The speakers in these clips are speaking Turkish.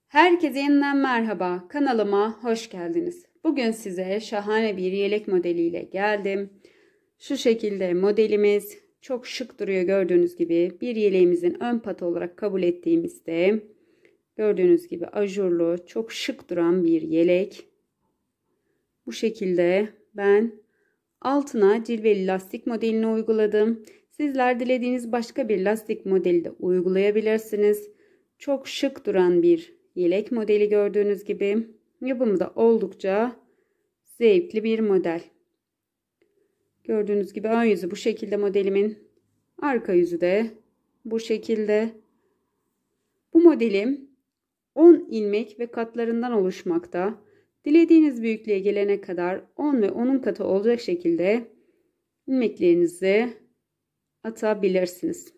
Herkese yeniden merhaba. Kanalıma hoş geldiniz. Bugün size şahane bir yelek modeliyle geldim. Şu şekilde modelimiz çok şık duruyor gördüğünüz gibi. Bir yeleğimizin ön patı olarak kabul ettiğimizde gördüğünüz gibi ajurlu, çok şık duran bir yelek. Bu şekilde ben altına cilveli lastik modelini uyguladım. Sizler dilediğiniz başka bir lastik modeli de uygulayabilirsiniz. Çok şık duran bir yelek modeli gördüğünüz gibi. Yapımı da oldukça zevkli bir model. Gördüğünüz gibi ön yüzü bu şekilde modelimin. Arka yüzü de bu şekilde. Bu modelim 10 ilmek ve katlarından oluşmakta. Dilediğiniz büyüklüğe gelene kadar 10 ve 10'un katı olacak şekilde ilmeklerinizi atabilirsiniz.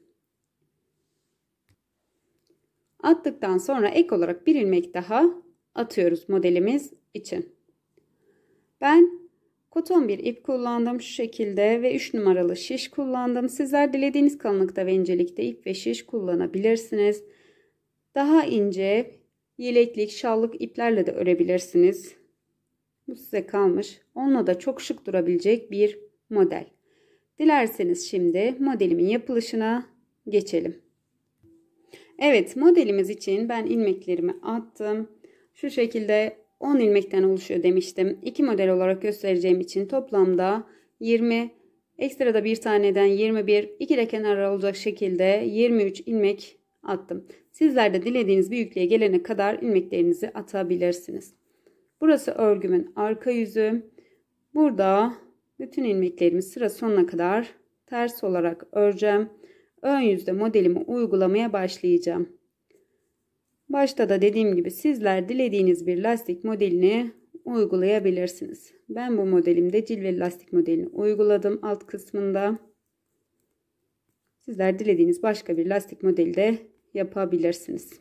Attıktan sonra ek olarak bir ilmek daha atıyoruz modelimiz için. Ben koton bir ip kullandım şu şekilde ve 3 numaralı şiş kullandım. Sizler dilediğiniz kalınlıkta ve incelikte ip ve şiş kullanabilirsiniz. Daha ince yeleklik, şallık iplerle de örebilirsiniz. Bu size kalmış. Onunla da çok şık durabilecek bir model. Dilerseniz şimdi modelimin yapılışına geçelim. Evet, modelimiz için ben ilmeklerimi attım. Şu şekilde 10 ilmekten oluşuyor demiştim. 2 model olarak göstereceğim için toplamda 20, ekstra da bir taneden 21, 2 de kenara olacak şekilde 23 ilmek attım. Sizler de dilediğiniz büyüklüğe gelene kadar ilmeklerinizi atabilirsiniz. Burası örgümün arka yüzü. Burada bütün ilmeklerimi sıra sonuna kadar ters olarak öreceğim. Ön yüzde modelimi uygulamaya başlayacağım. Başta da dediğim gibi sizler dilediğiniz bir lastik modelini uygulayabilirsiniz. Ben bu modelimde cilveli lastik modelini uyguladım alt kısmında. Sizler dilediğiniz başka bir lastik modeli de yapabilirsiniz.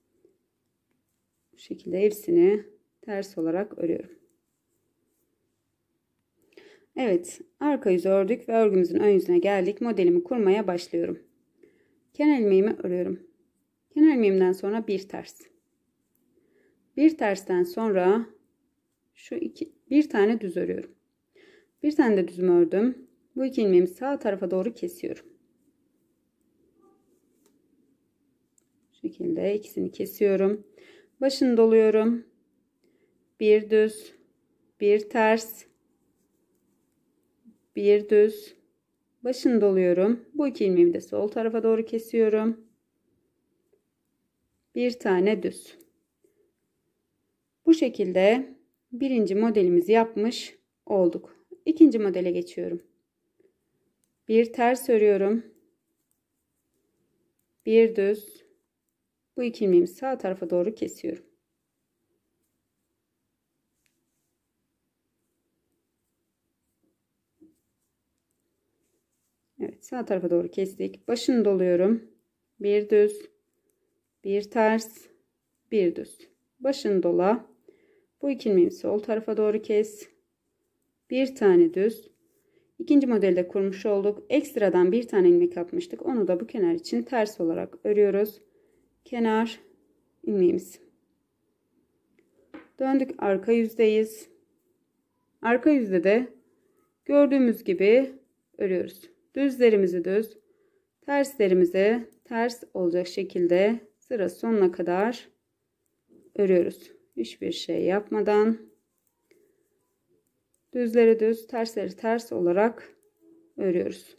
Bu şekilde hepsini ters olarak örüyorum. Evet, arka yüzü ördük ve örgümüzün ön yüzüne geldik. Modelimi kurmaya başlıyorum. Kenar ilmeğimi örüyorum. Kenar ilmeğimden sonra bir ters. Bir tersten sonra bir tane düz örüyorum. Bir tane de düzümü ördüm. Bu iki ilmeğimi sağ tarafa doğru kesiyorum. Bu şekilde ikisini kesiyorum. Başını doluyorum. Bir düz, bir ters, bir düz. Başını doluyorum. Bu iki ilmeğimi de sol tarafa doğru kesiyorum. Bir tane düz. Bu şekilde birinci modelimizi yapmış olduk. İkinci modele geçiyorum. Bir ters örüyorum. Bir düz. Bu iki ilmeğimi sağ tarafa doğru kesiyorum. Evet, sağ tarafa doğru kestik. Başını doluyorum. Bir düz, bir ters, bir düz. Başını dola. Bu iki ilmeğimi sol tarafa doğru kes. Bir tane düz. İkinci modelde kurmuş olduk. Ekstradan bir tane ilmek atmıştık. Onu da bu kenar için ters olarak örüyoruz. Kenar ilmeğimiz. Döndük, arka yüzdeyiz. Arka yüzde de gördüğümüz gibi örüyoruz. Düzlerimizi düz, terslerimizi ters olacak şekilde sıra sonuna kadar örüyoruz. Hiçbir şey yapmadan düzleri düz, tersleri ters olarak örüyoruz.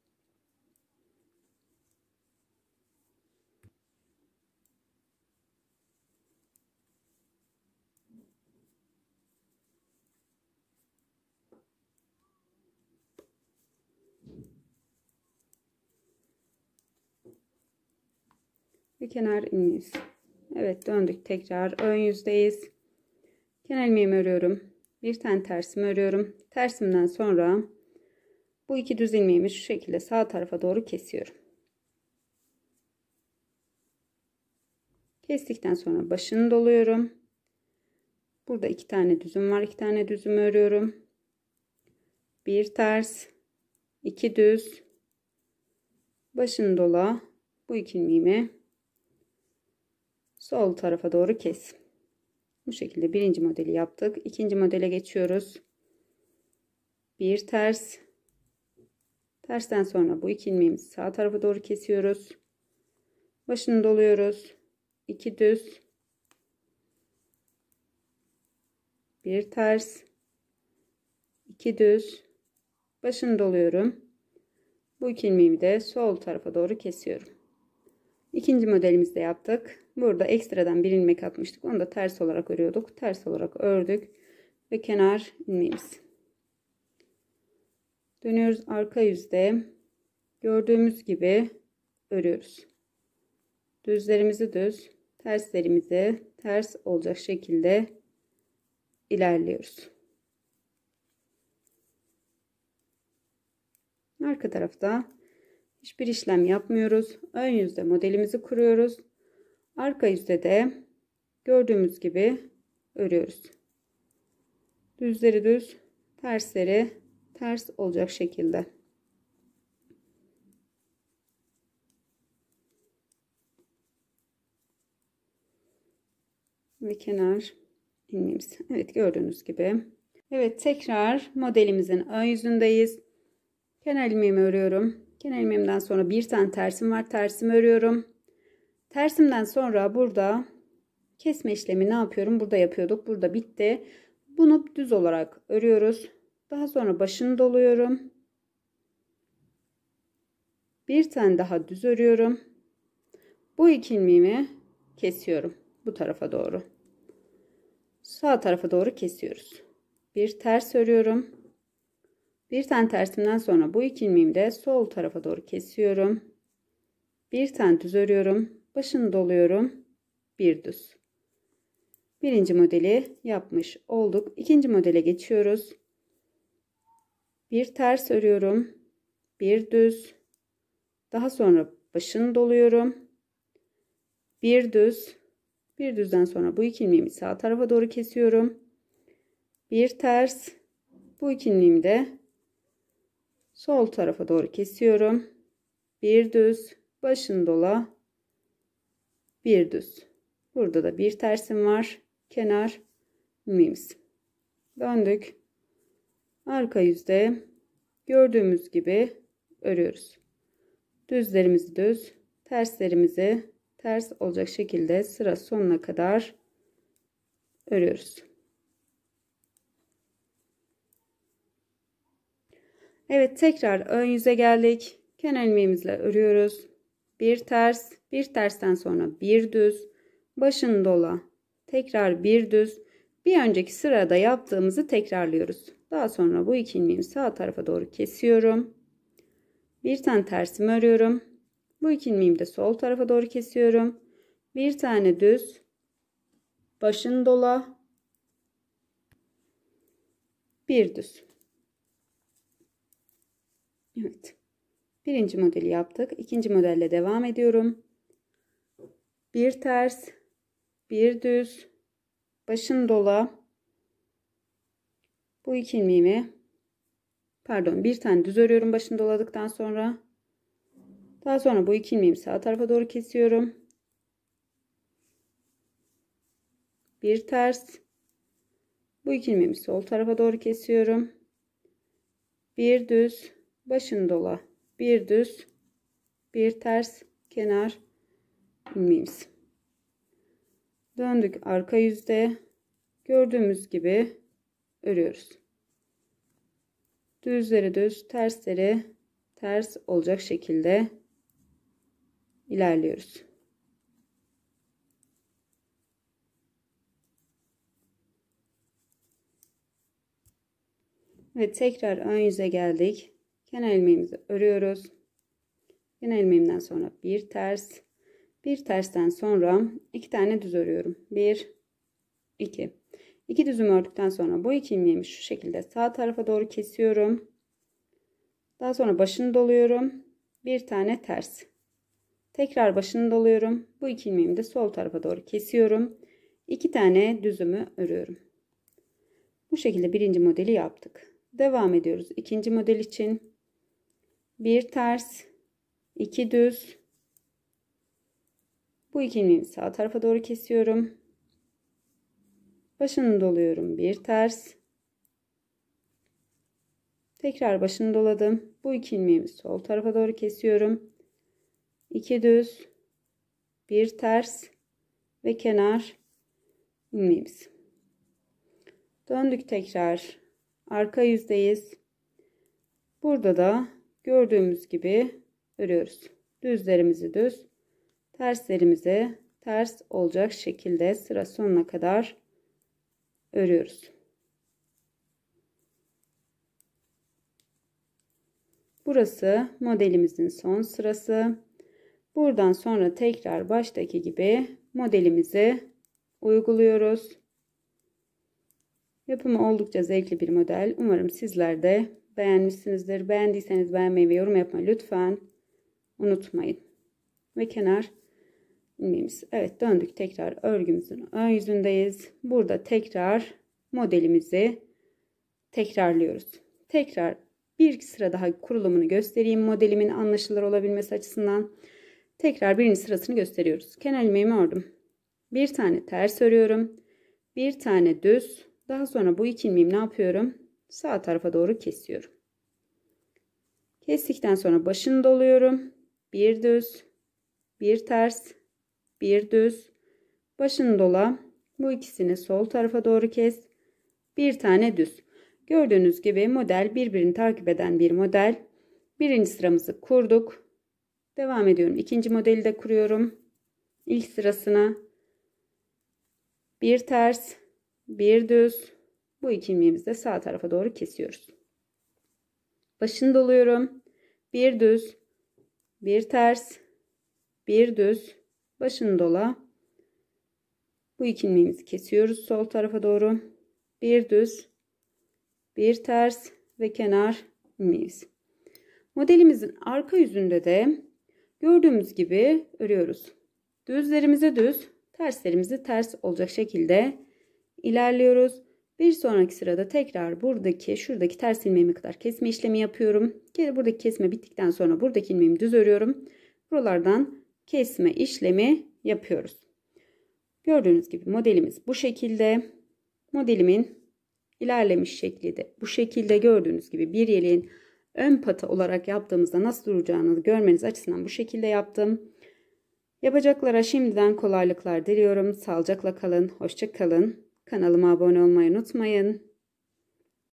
Ve kenar ilmeğimiz. Evet, döndük, tekrar ön yüzdeyiz. Kenar ilmeğimi örüyorum. Bir tane tersimi örüyorum. Tersimden sonra bu iki düz ilmeğimi şu şekilde sağ tarafa doğru kesiyorum. Kestikten sonra başını doluyorum. Burada iki tane düzüm var. İki tane düzümü örüyorum. Bir ters, iki düz, başını dola. Bu iki ilmeğimi sol tarafa doğru kes. Bu şekilde birinci modeli yaptık. İkinci modele geçiyoruz. Bir ters. Tersten sonra bu iki ilmeğimizi sağ tarafa doğru kesiyoruz. Başını doluyoruz. 2 düz. Bir ters. 2 düz. Başını doluyorum. Bu iki ilmeğimi de sol tarafa doğru kesiyorum. İkinci modelimizde yaptık. Burada ekstradan bir ilmek atmıştık. Onu da ters olarak örüyorduk. Ters olarak ördük. Ve kenar ilmeğimiz. Dönüyoruz arka yüzde. Gördüğümüz gibi örüyoruz. Düzlerimizi düz, terslerimizi ters olacak şekilde ilerliyoruz. Arka tarafta hiçbir işlem yapmıyoruz. Ön yüzde modelimizi kuruyoruz. Arka yüzde de gördüğümüz gibi örüyoruz. Düzleri düz, tersleri ters olacak şekilde. Ve kenar ilmeğimiz. Evet, gördüğünüz gibi. Evet, tekrar modelimizin ön yüzündeyiz. Kenar ilmeğimi örüyorum. Kenar ilmeğimden sonra bir tane tersim var. Tersimi örüyorum. Tersimden sonra burada kesme işlemi ne yapıyorum? Burada yapıyorduk. Burada bitti. Bunu düz olarak örüyoruz. Daha sonra başını doluyorum. Bir tane daha düz örüyorum. Bu iki ilmeğimi kesiyorum. Bu tarafa doğru. Sağ tarafa doğru kesiyoruz. Bir ters örüyorum. Bir tane tersimden sonra bu iki ilmeğimi de sol tarafa doğru kesiyorum. Bir tane düz örüyorum. Başını doluyorum. Bir düz. Birinci modeli yapmış olduk. İkinci modele geçiyoruz. Bir ters örüyorum. Bir düz. Daha sonra başını doluyorum. Bir düz. Bir düzden sonra bu iki ilmeğimi sağ tarafa doğru kesiyorum. Bir ters. Bu iki ilmeğimi de sol tarafa doğru kesiyorum. Bir düz. Başını dola. Bir düz. Burada da bir tersim var. Kenar ilmeğimiz. Döndük. Arka yüzde gördüğümüz gibi örüyoruz. Düzlerimizi düz, terslerimizi ters olacak şekilde sıra sonuna kadar örüyoruz. Evet, tekrar ön yüze geldik. Kenar ilmeğimizle örüyoruz. Bir ters, bir tersten sonra bir düz, başını dola, tekrar bir düz. Bir önceki sırada yaptığımızı tekrarlıyoruz. Daha sonra bu iki ilmeğimi sağ tarafa doğru kesiyorum. Bir tane tersimi örüyorum. Bu iki ilmeğimi de sol tarafa doğru kesiyorum. Bir tane düz, başını dola, bir düz. Evet. Birinci modeli yaptık. İkinci modelle devam ediyorum. Bir ters, bir düz, başını dola. Bu iki ilmeğimi, pardon, bir tane düz örüyorum başını doladıktan sonra. Daha sonra bu iki ilmeğimi sağ tarafa doğru kesiyorum. Bir ters. Bu iki ilmeğimi sol tarafa doğru kesiyorum. Bir düz, başını dola. Bir düz, bir ters, kenar ilmeğimiz. Döndük arka yüzde. Gördüğümüz gibi örüyoruz. Düzleri düz, tersleri ters olacak şekilde ilerliyoruz. Ve tekrar ön yüze geldik. Kenar ilmeğimizi örüyoruz. Kenar ilmeğimden sonra bir ters, bir tersten sonra iki tane düz örüyorum. 1 2. İki düzümü ördükten sonra bu iki ilmeğimi şu şekilde sağ tarafa doğru kesiyorum. Daha sonra başını doluyorum. Bir tane ters. Tekrar başını doluyorum. Bu iki ilmeğimi de sol tarafa doğru kesiyorum. İki tane düzümü örüyorum. Bu şekilde birinci modeli yaptık. Devam ediyoruz. İkinci model için bir ters, iki düz. Bu 2 ilmeğimi sağ tarafa doğru kesiyorum. Başını doluyorum. Bir ters. Tekrar başını doladım. Bu 2 ilmeğimi sol tarafa doğru kesiyorum. 2 düz, bir ters ve kenar ilmeğimiz. Döndük tekrar. Arka yüzdeyiz. Burada da gördüğümüz gibi örüyoruz. Düzlerimizi düz, terslerimizi ters olacak şekilde sıra sonuna kadar örüyoruz. Burası modelimizin son sırası. Buradan sonra tekrar baştaki gibi modelimizi uyguluyoruz. Yapımı oldukça zevkli bir model. Umarım sizler de beğenmişsinizdir. Beğendiyseniz beğenmeyi ve yorum yapmayı lütfen unutmayın. Ve kenar ilmeğimiz. Evet, döndük tekrar örgümüzün ön yüzündeyiz. Burada tekrar modelimizi tekrarlıyoruz. Tekrar bir sıra daha kurulumunu göstereyim modelimin anlaşılır olabilmesi açısından. Tekrar birinci sırasını gösteriyoruz. Kenar ilmeğimi ördüm. Bir tane ters örüyorum. Bir tane düz. Daha sonra bu 2 ilmeğimi ne yapıyorum? Sağ tarafa doğru kesiyorum. Kestikten sonra başını doluyorum. Bir düz, bir ters, bir düz. Başını dola. Bu ikisini sol tarafa doğru kes. Bir tane düz. Gördüğünüz gibi model birbirini takip eden bir model. Birinci sıramızı kurduk. Devam ediyorum. İkinci modeli de kuruyorum. İlk sırasına bir ters, bir düz. Bu 2 ilmeğimizi de sağ tarafa doğru kesiyoruz. Başını doluyorum. Bir düz, bir ters, bir düz. Başını dola. Bu 2 ilmeğimizi kesiyoruz sol tarafa doğru. Bir düz, bir ters ve kenar ilmeğimiz. Modelimizin arka yüzünde de gördüğümüz gibi örüyoruz. Düzlerimize düz, terslerimizi ters olacak şekilde ilerliyoruz. Bir sonraki sırada tekrar şuradaki ters ilmeğime kadar kesme işlemi yapıyorum. Buradaki kesme bittikten sonra buradaki ilmeğimi düz örüyorum. Buralardan kesme işlemi yapıyoruz. Gördüğünüz gibi modelimiz bu şekilde. Modelimin ilerlemiş şekli de bu şekilde. Gördüğünüz gibi bir yeleğin ön patı olarak yaptığımızda nasıl duracağını görmeniz açısından bu şekilde yaptım. Yapacaklara şimdiden kolaylıklar diliyorum. Sağlıcakla kalın, hoşça kalın. Kanalıma abone olmayı unutmayın.